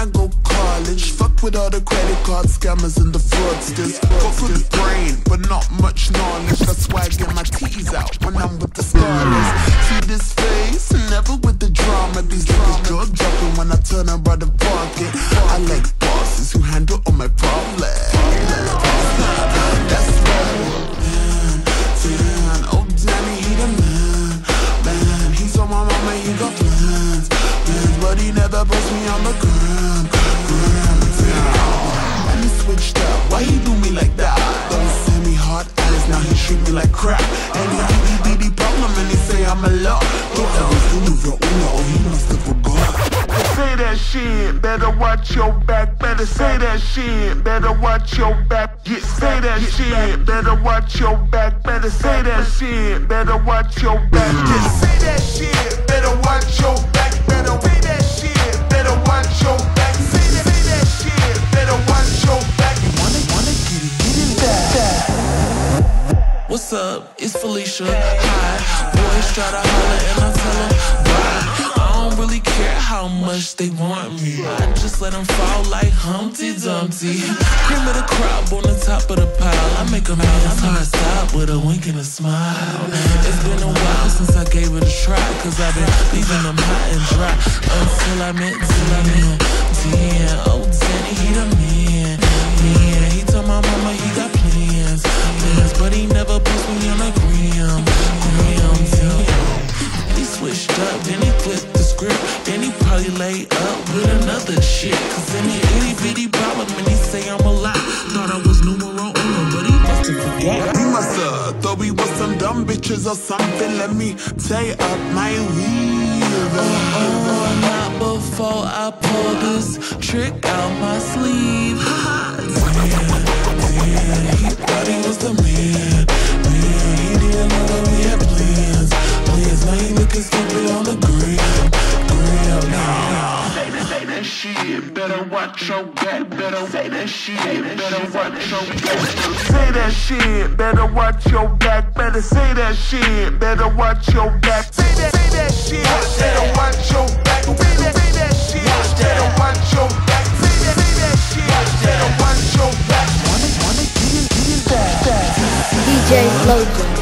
I go college. Fuck with all the credit card scammers and the fraudsters. Got good brain, but not much knowledge. That's why I get my T's out when I'm with the scholars. See this face, never with the drama. These niggas jaw dropping when I turn and by the pocket. I like bosses who handle all my problems. That's right. Oh, Danny, he the man. He told my mama he got plans, but he never puts me on the gram. And he switched up, why he do me like that? Don't send me hard eyes, now he treat me like crap. And he be the problem and he say I'm a lot. Don't ever fool with your owner or he must have forgot. Say that shit, better watch your back. Better say that shit, better watch your back. Yeah, say that shit, better watch your back. Better say that shit, better watch your back. Yeah, say that shit, better watch your back. Better say that shit, better watch your back. Say that shit, better watch your back. You wanna get it back. What's up? It's Felicia. Hi, boys try to holler and I tell them bye. I don't really care how much they want me. I just let them fall like Humpty Dumpty. Cream of the crop on the top of the pile. I make a man's heart stop with a wink and a smile. It's been a while since I gave it a try, cause I've been leaving them hot and dry. Until I met Dan. Oh, Danny, he the man. Man, he told my mama he got plans, but he never puts me on the gram. He switched up, then he flipped the script. Then he probably laid up with another shit. Cause any itty bitty problem and he say I'm a lie. Thought I was numero uno, but he must have forgot. He must have thought we was some dumb bitches or something. Let me tie up my weave. Not before I pull this trick out my sleeve. Damn, he thought he was the man. Man, he didn't know that we had plans. Now he looking stupid on the gram. Say that shit, better watch your back. Better say that shit, better watch your back. Say that shit, better watch your back. Better say that shit, better watch your back. Say that shit, better watch your back. Say that shit, better watch your back. Say that shit, better watch your back. Wanna get it back. DJ Flojo.